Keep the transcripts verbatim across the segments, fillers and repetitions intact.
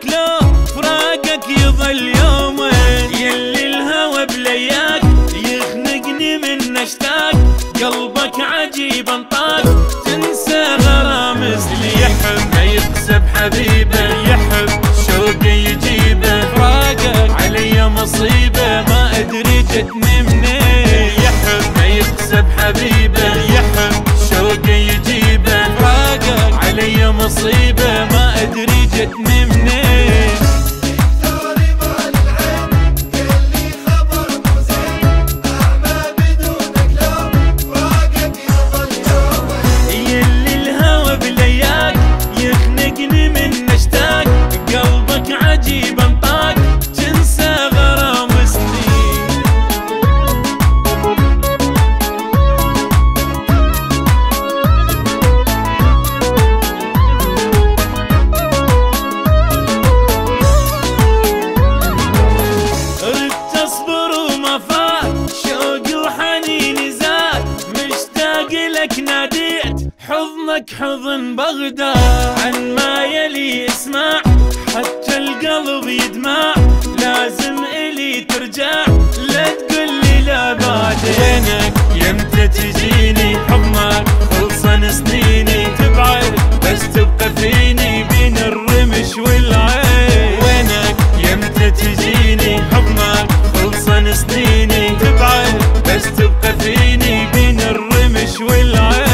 بدونك لو فراقك يظل يومين، يلي الهوى بلياك يخنقني من اشتاق، قلبك عجيب انطاق تنسى غرامز. اللي يحب ما يكسب حبيبه، يحب شوقي يجيبه، فراقك علي مصيبه ما ادري جتني منين. يحب ما يكسب حبيبه، يحب شوقي يجيبه، فراقك علي مصيبه ما ادري جتني منين. ناديت حضنك حضن بغداد، عن ما يلي اسمع حتى القلب يدمع، لازم الي ترجع لا تقولي لا بعدينك. يمتى تجيني حضنك خلصن سنيني، تبعد بس تبقى فيني بين الرمش والعين. وينك يمتى تجيني حضنك خلصن سنيني، تبعد بس تبقى فيني بين الرمش والعين.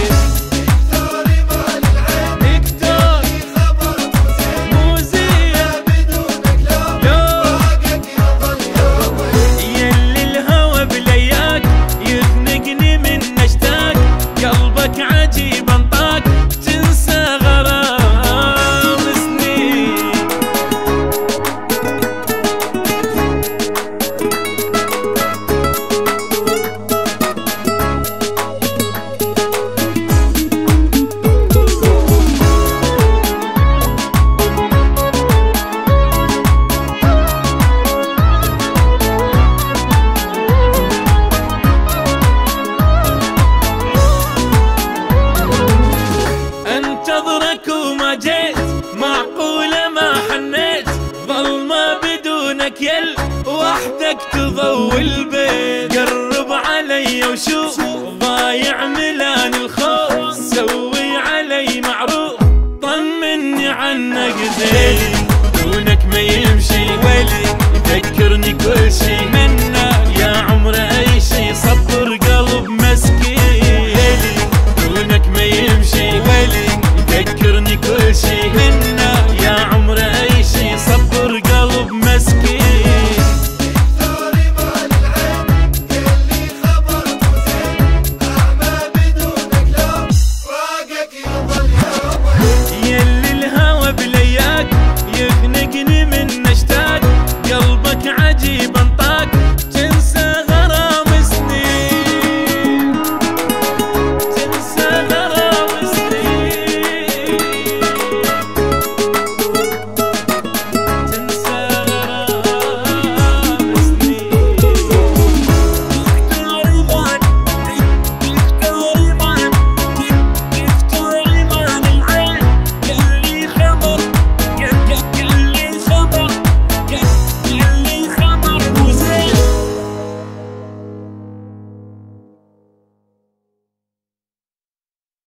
وما جيت معقولة ما حنيت، ظلمة بدونك يل وحدك تضوي البيت. قرب علي وشوف ضايع ملان الخوف، سوي علي معروف طمني عنك زين. دونك ما يمشي ولي يذكرني كل شي منك، يا عمر اي شي صبر قلب مسكين. دونك ما يمشي ولي يذكرني كل شي.